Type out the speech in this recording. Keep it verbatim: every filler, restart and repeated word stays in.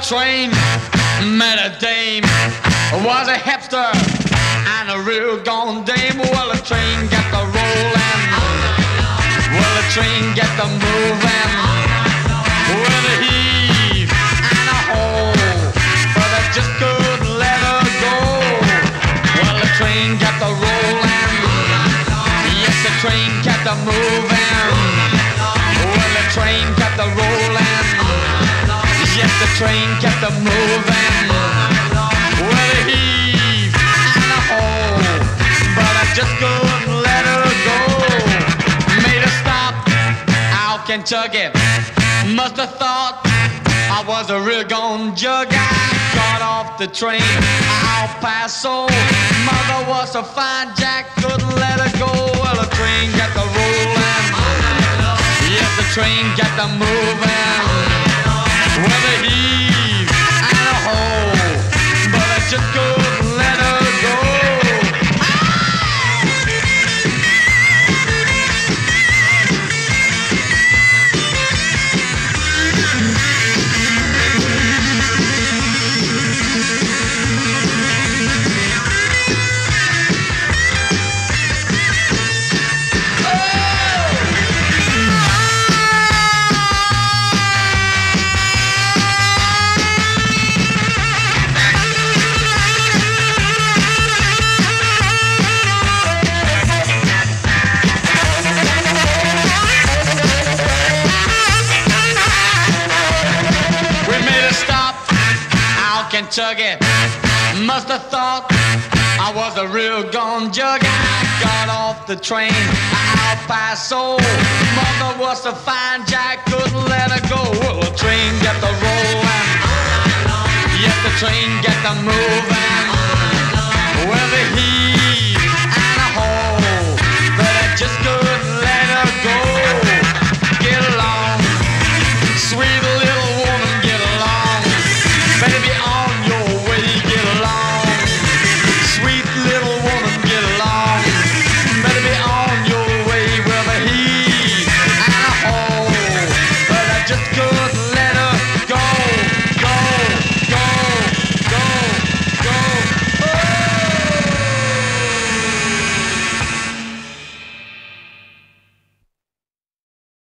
train met a dame, was a hipster and a real gone dame. Well, the train got the rolling, well, the train got the moving, well, the heave and a hole, but I just couldn't let her go. Well, the train got the rolling, yes, the train got the moving, well, the train got the rolling, yes, the train kept a moving. Well, it heaved and a hole, but I just couldn't let her go. Made her stop out Kentucky. Must have thought I was a real gone jug. I got off the train out Paso. Mother was a fine jack, couldn't let her go. Well, the train got the rolling, yes, the train got the moving. Well, the heave and a hole, but I just couldn't let her go. Kentucky, must have thought I was a real gone jug. I got off the train out Paso. Mother was a fine jack, couldn't let her go. Well, the train got the rolling, yes, the train got the moving.